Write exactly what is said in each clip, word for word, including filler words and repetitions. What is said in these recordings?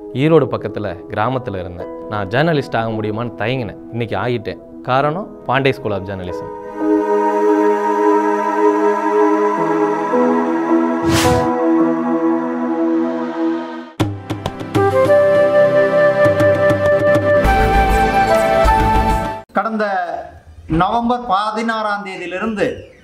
ஈரோடு பக்கத்தில் கிராமத்தில் இருந்தேன். நான் ஜேர்னலிஸ்ட் ஆக முடியுமான்னு தயங்கினேன். இன்றைக்கி ஆகிட்டேன். காரணம் பாண்டே ஸ்கூல் ஆஃப் ஜேர்னலிசம். கடந்த நவம்பர் பதினாறாம் தேதியிலிருந்து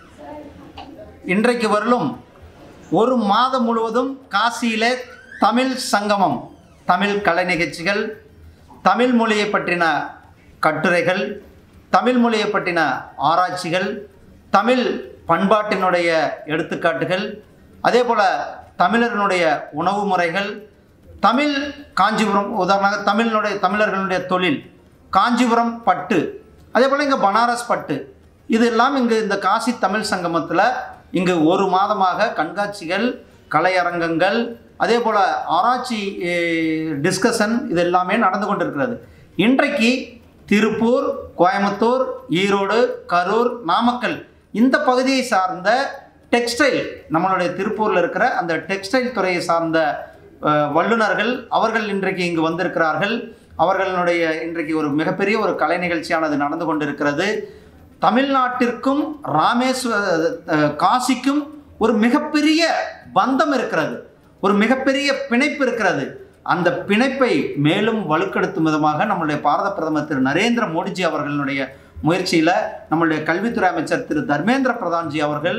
இன்றைக்கு வரலும் ஒரு மாதம் முழுவதும் காசியிலே தமிழ் சங்கமம், தமிழ் கலை நிகழ்ச்சிகள், தமிழ் மொழியை பற்றின கட்டுரைகள், தமிழ் மொழியை பற்றின ஆராய்ச்சிகள், தமிழ் பண்பாட்டினுடைய எடுத்துக்காட்டுகள், அதே போல் தமிழர்களுடைய உணவு முறைகள், தமிழ் காஞ்சிபுரம் உதாரணமாக தமிழினுடைய தமிழர்களுடைய தொழில் காஞ்சிபுரம் பட்டு, அதே போல் இங்கே பனாரஸ் பட்டு, இதெல்லாம் இங்கு இந்த காசி தமிழ் சங்கமத்தில் இங்கு ஒரு மாதமாக கண்காட்சிகள், கலையரங்கங்கள், அதே போல் ஆராய்ச்சி டிஸ்கஷன் இது எல்லாமே நடந்து கொண்டிருக்கிறது. இன்றைக்கு திருப்பூர், கோயம்புத்தூர், ஈரோடு, கரூர், நாமக்கல் இந்த பகுதியை சார்ந்த டெக்ஸ்டைல், நம்மளுடைய திருப்பூரில் இருக்கிற அந்த டெக்ஸ்டைல் துறையை சார்ந்த வல்லுநர்கள் அவர்கள் இன்றைக்கு இங்கு வந்திருக்கிறார்கள். அவர்களுடைய இன்றைக்கு ஒரு மிகப்பெரிய ஒரு கலை நிகழ்ச்சியானது நடந்து கொண்டிருக்கிறது. தமிழ்நாட்டிற்கும் ராமேஸ்வர காசிக்கும் ஒரு மிகப்பெரிய பந்தம் இருக்கிறது, ஒரு மிகப்பெரிய பிணைப்பு இருக்கிறது. அந்த பிணைப்பை மேலும் வலுப்படுத்தும் விதமாக நம்முடைய பாரத பிரதமர் திரு நரேந்திர மோடிஜி அவர்களுடைய முயற்சியில் நம்முடைய கல்வித்துறை அமைச்சர் திரு தர்மேந்திர பிரதான்ஜி அவர்கள்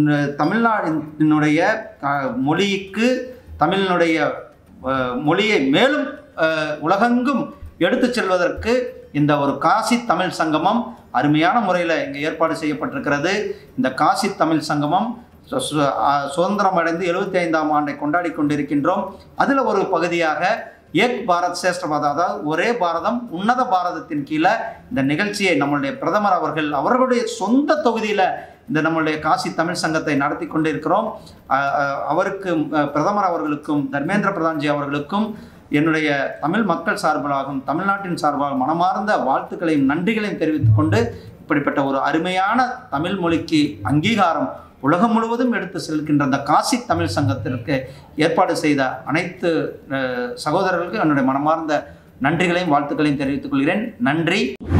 தமிழ்நாட்டினுடைய மொழிக்கு, தமிழினுடைய மொழியை மேலும் உலகெங்கும் எடுத்து செல்வதற்கு இந்த ஒரு காசி தமிழ் சங்கமம் அருமையான முறையில் இங்கே ஏற்பாடு செய்யப்பட்டிருக்கிறது. இந்த காசி தமிழ் சங்கமம் சுதந்திரம் அடைந்து எழுபத்தி ஐந்தாம் ஆண்டை கொண்டாடி கொண்டிருக்கின்றோம். அதில் ஒரு பகுதியாக ஏக் பாரத் சேஷ்ட பாரத், அதாவது ஒரே பாரதம் உன்னத பாரதத்தின் கீழே இந்த நிகழ்ச்சியை நம்மளுடைய பிரதமர் அவர்கள் அவர்களுடைய சொந்த தொகுதியில் இந்த நம்மளுடைய காசி தமிழ் சங்கத்தை நடத்தி கொண்டிருக்கிறோம். அவருக்கும் பிரதமர் அவர்களுக்கும் தர்மேந்திர பிரதான்ஜி அவர்களுக்கும் என்னுடைய தமிழ் மக்கள் சார்பாகவும் தமிழ்நாட்டின் சார்பாக மனமார்ந்த வாழ்த்துக்களையும் நன்றிகளையும் தெரிவித்துக் கொண்டு இப்படிப்பட்ட ஒரு அருமையான தமிழ் மொழிக்கு அங்கீகாரம் உலகம் முழுவதும் எடுத்து செல்கின்ற அந்த காசி தமிழ் சங்கத்திற்கு ஏற்பாடு செய்த அனைத்து சகோதரர்களுக்கும் என்னுடைய மனமார்ந்த நன்றிகளையும் வாழ்த்துக்களையும் தெரிவித்துக் கொள்கிறேன். நன்றி.